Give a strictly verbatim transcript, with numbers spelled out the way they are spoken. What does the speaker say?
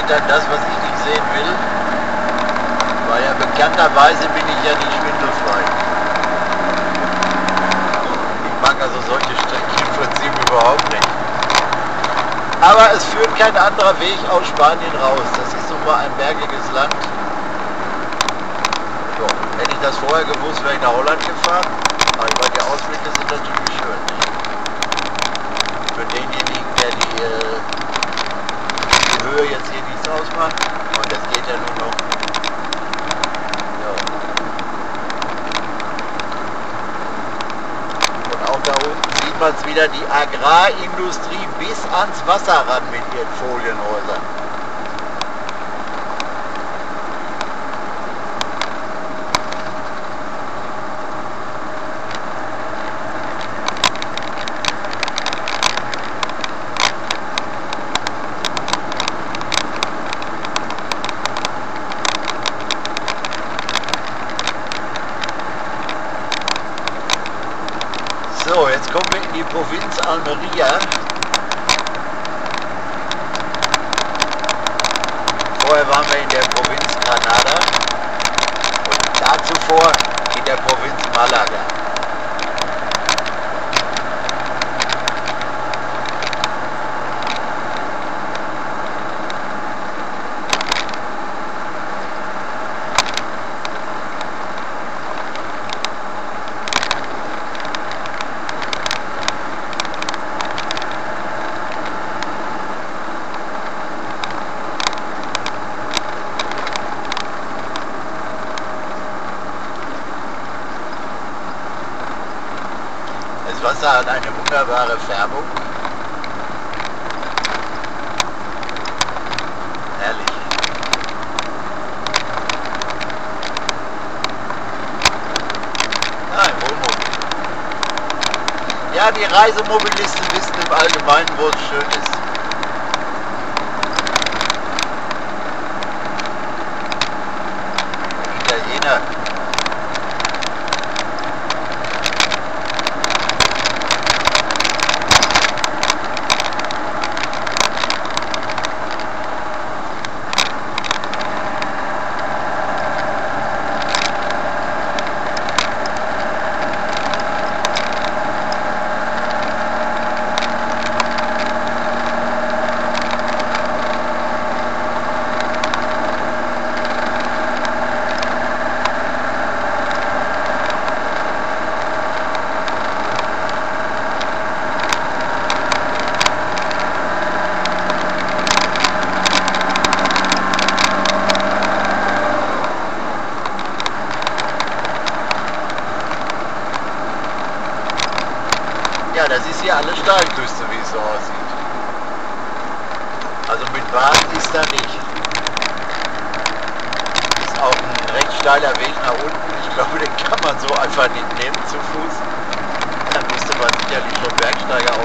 dann das, was ich nicht sehen will. Weil ja bekannterweise bin ich ja nicht schwindelfrei. Ich mag also solche Strecken im Prinzip überhaupt nicht. Aber es führt kein anderer Weg aus Spanien raus. Das ist nun mal ein bergiges Land. So, hätte ich das vorher gewusst, wäre ich nach Holland gefahren. Aber die Ausblicke sind natürlich schön. Für denjenigen, der die, äh, die Höhe jetzt hier nichts ausmacht. Und das geht ja nur noch. Ja. Und auch da unten sieht man es wieder, die Agrarindustrie bis ans Wasser ran mit ihren Folienhäusern. So, jetzt kommen wir in die Provinz Almería. Vorher waren wir in der Provinz Granada und da zuvor in der Provinz Malaga. Das Wasser hat eine wunderbare Färbung. Herrlich. Ah, ein Wohnmobil. Ja, die Reisemobilisten wissen im Allgemeinen, wo es schön ist. Italiener. Ja, das ist hier alles Steilküste, wie es so aussieht. Also mit Bahn ist da nicht. Ist auch ein recht steiler Weg nach unten. Ich glaube, den kann man so einfach nicht nehmen zu Fuß. Dann müsste man sicherlich schon Bergsteiger